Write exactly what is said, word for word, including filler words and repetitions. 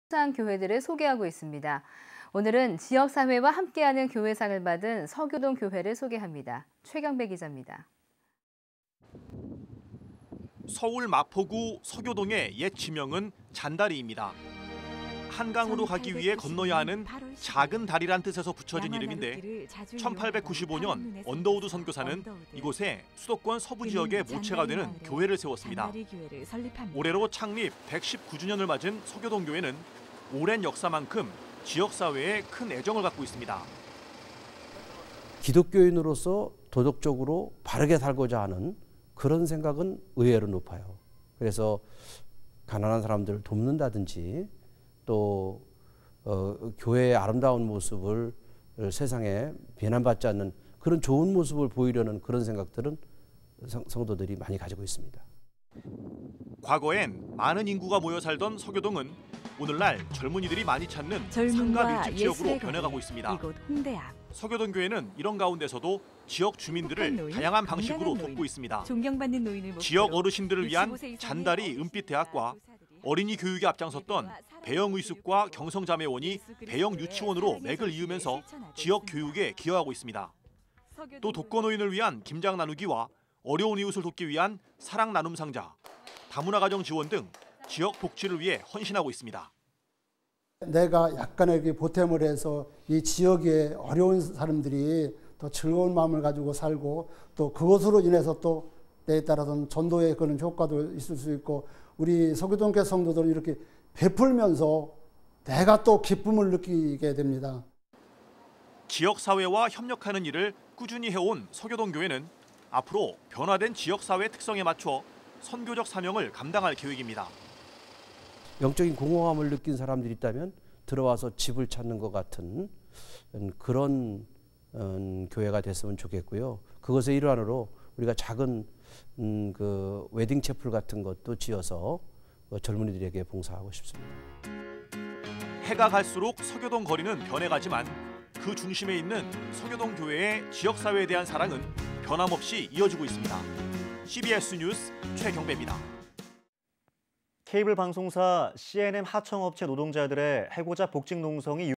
상 교회들을 소개하고 있습니다. 오늘은 지역사회와 함께하는 교회상을 받은 서교동 교회를 소개합니다. 최경배 기자입니다. 서울 마포구 서교동의 옛 지명은 잔다리입니다. 한강으로 가기 위해 건너야 하는 작은 다리란 뜻에서 붙여진 이름인데 천팔백구십오 년 언더우드 선교사는 이곳에 수도권 서부 지역의 모체가 되는 교회를 세웠습니다. 올해로 창립 백십구 주년을 맞은 서교동 교회는 오랜 역사만큼 지역사회에 큰 애정을 갖고 있습니다. 기독교인으로서 도덕적으로 바르게 살고자 하는 그런 생각은 의외로 높아요. 그래서 가난한 사람들을 돕는다든지 또 어, 교회의 아름다운 모습을 세상에 비난받지 않는 그런 좋은 모습을 보이려는 그런 생각들은 성, 성도들이 많이 가지고 있습니다. 과거엔 많은 인구가 모여 살던 서교동은 오늘날 젊은이들이 많이 찾는 상가 밀집 지역으로 변해가고 있습니다. 이곳 홍대 앞. 서교동 교회는 이런 가운데서도 지역 주민들을 다양한 방식으로 돕고 있습니다. 존경받는 노인을 지역 어르신들을 위한 잔다리 은빛대학과 어린이 교육에 앞장섰던 배영의숙과 경성자매원이 배영유치원으로 맥을 이으면서 지역 교육에 기여하고 있습니다. 또 독거노인을 위한 김장 나누기와 어려운 이웃을 돕기 위한 사랑 나눔 상자, 다문화 가정 지원 등 지역 복지를 위해 헌신하고 있습니다. 내가 약간의 보탬을 해서 이 지역의 어려운 사람들이 더 즐거운 마음을 가지고 살고 또 그것으로 인해서 또 때에 따라서는 전도의 그런 효과도 있을 수 있고 우리 서교동 교회 성도들은 이렇게 베풀면서 내가 또 기쁨을 느끼게 됩니다. 지역사회와 협력하는 일을 꾸준히 해온 서교동 교회는 앞으로 변화된 지역사회 특성에 맞춰 선교적 사명을 감당할 계획입니다. 영적인 공허함을 느낀 사람들이 있다면 들어와서 집을 찾는 것 같은 그런 교회가 됐으면 좋겠고요. 그것의 일환으로 우리가 작은 음, 그 웨딩 채플 같은 것도 지어서 젊은이들에게 봉사하고 싶습니다. 해가 갈수록 서교동 거리는 변해가지만 그 중심에 있는 서교동 교회의 지역사회에 대한 사랑은 변함없이 이어지고 있습니다. 씨비에스 뉴스 최경배입니다. 케이블 방송사 씨엔엔 하청업체 노동자들의 해고자 복직 농성이